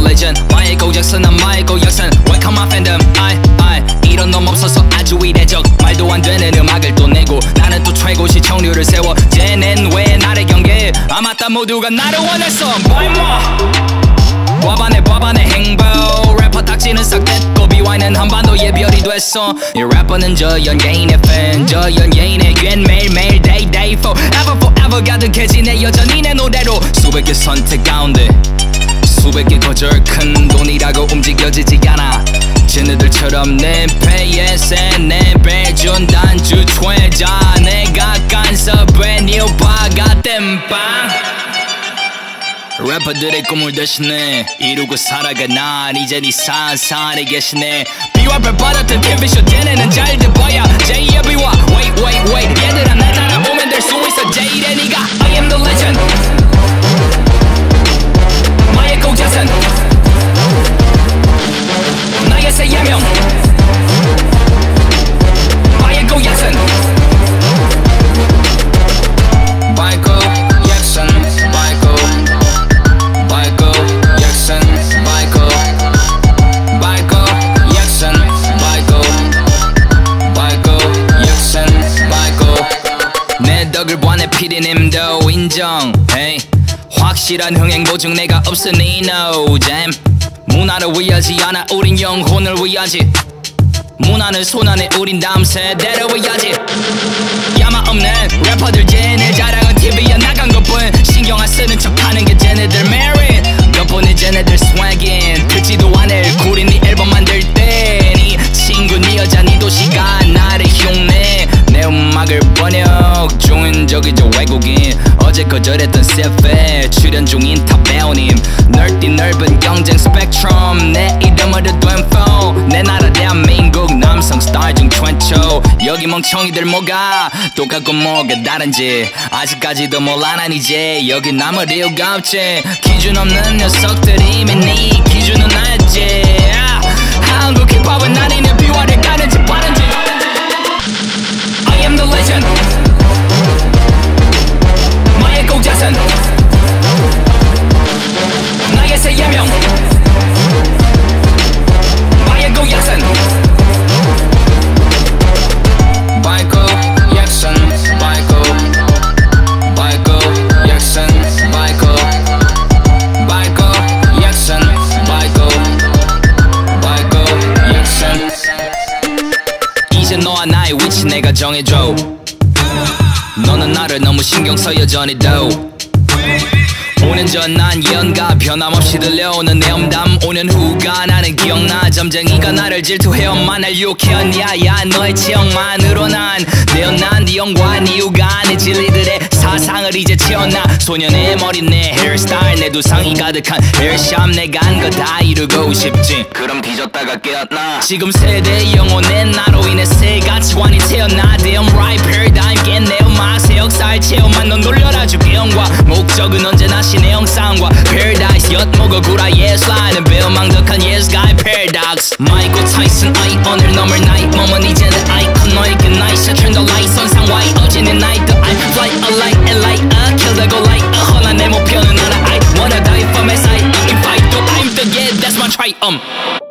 legend Bichael Yackson 난 Bichael Yackson Welcome my fandom I 이런 놈 없어서 아주 이례적 말도 안 되는 음악을 또 내고 나는 또 최고 시청률을 세워 쟤넨 왜 나를 경계해 아 맞다 모두가 나를 원했어 BewhY 행보 래퍼 딱지는 싹 뗐고 BewhY는 한반도의 별이 됐어 이 래퍼는 저 연예인의 팬 저 연예인의 겐 매일매일 day forever 가득해진 내 여전히 내 노래로 수백 개 선택 가운데 수백 개 거절 큰 돈이라고 움직여지지 않아 쟤네들처럼 내 배에 내 배준 단주 최자 내가 간섭해 뉴바가 땜빵 래퍼들의 꿈을 대신해 이루고 살아가 난 이제 네 산산에 계시네 BewhY 별 받았던 TV쇼 쟤네는 잘 들어야 J의 BewhY wait 얘들아 날 따라오면 될 수 있어 J의 니가 I am the legend Bichael Yackson 나의 새 예명 Bichael Yackson Bichael Yackson 덕을 봐 내 PD님도 인정해 확실한 흥행 보증 내가 없으니 no jam 문화를 위하지 않아 우린 영혼을 위하지 문화는 손안에 우린 다음 세대를 위하지 야마 없는 래퍼들 쟤네 자랑은 TV에 나간 것뿐 신경 안 쓰는 척하는 게 쟤네들 merit 덕분에 쟤네들 swag인 듣지도 않을 구린 네 앨범 만들 때 네 친구 네 여자 네 도시가 나를 흉내 내 음악을 번역 중인 저기 저 외국인 어제 거절했던 CF에 출연 중인 탑 배우님 넓디 넓은 경쟁 스펙트럼 내 이름으로 된 flow 내 나라 대한민국 남성 스타일 중 최초 여기 멍청이들 뭐가 똑같고 뭐가 다른지 아직까지도 몰라 난 이제 여기 남을 이유가 없지 기준 없는 녀석들이 이미 네 기준은 알지 한국 힙합은 아니네 BewhY를 가는지 빠른지 I am the legend Bichael Yackson 나의 새 예명 Bichael Yackson Bichael Yackson Bichael Yackson Bichael Yackson Bichael Yackson 이제 너와 나의 위치 내가 정해줘 너는 나를 너무 신경 써 여전히도 5년 전 난 예언가 변함없이 들려오는 내 음담 5년 후가 나는 기억나 점쟁이가 나를 질투해엄마 날 유혹해왔냐 야 너의 체형만으로 난 내어난 네 영관 이유가 내 진리들의 사상을 이제 채웠나 소년의 머리 내 헤어스타일 내 두상이 가득한 헤어샵 내가 한 거 다 이루고 싶지 그럼 뒤졌다가 깨었나 지금 세대의 영혼의 나로 인해 새 가치관이 태어나 Damn right paradigm 깬 내 음악 새 역사를 채워만 넌 놀려라 주기형과 목적은 언제나 신의 형상과 Paradise 엿먹어 구라의 슬라이드 배어망덕한 yes guy paradox 마이클 타이슨 I 오늘 넘을 나이 몸은 이제는 아이콘 너에게 나이스 Turn the lights on 상와이 어제는 나이트 I fly a light and light kill the go light 허나 내 목표는 알아 I wanna die for my side I'm fight I'm the yeah that's my triumph